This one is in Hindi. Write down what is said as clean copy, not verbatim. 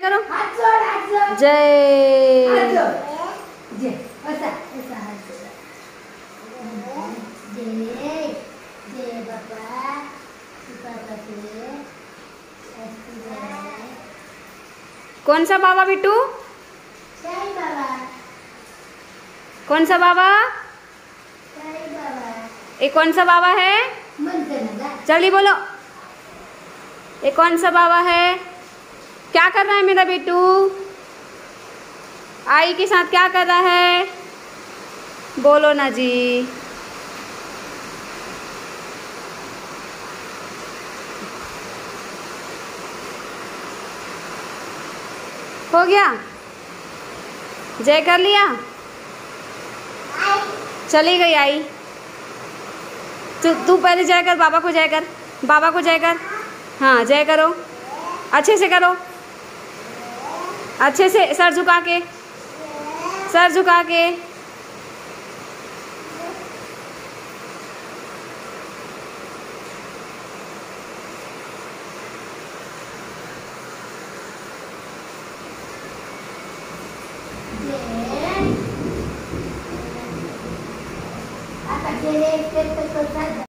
करो। हाथ जोड़, हाथ जोड़। जय। हाथ जोड़। जय। ऐसा ऐसा हाथ जोड़। जय जय बाबा। बाबा के ऐसी जय। कौन सा बाबा बिट्टू? जय बाबा। कौन सा बाबा? जय बाबा। ये कौन सा बाबा है? जल्दी बोलो। ये कौन सा बाबा है? क्या कर रहा है मेरा बिट्टू? आई के साथ क्या कर रहा है? बोलो ना जी। हो गया? जय कर लिया? चली गई आई। तू पहले जय कर, बाबा को जय कर, बाबा को जय कर। हाँ जय करो, अच्छे से करो, अच्छे से सर झुका के, सर झुका के। Apa jadi